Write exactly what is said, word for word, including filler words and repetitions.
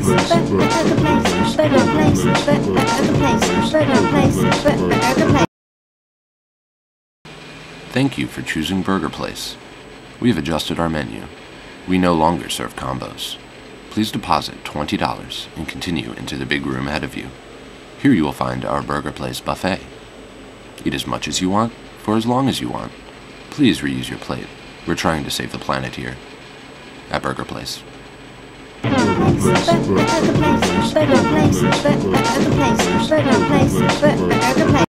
place, burger place, burger place, burger place, burger place, burger place. Thank you for choosing Burger Place. We have adjusted our menu. We no longer serve combos. Please deposit twenty dollars and continue into the big room ahead of you. Here you will find our Burger Place buffet. Eat as much as you want, for as long as you want. Please reuse your plate. We're trying to save the planet here. At Burger Place. Burger place, burger place, burger place, burger place, burger place, burger place.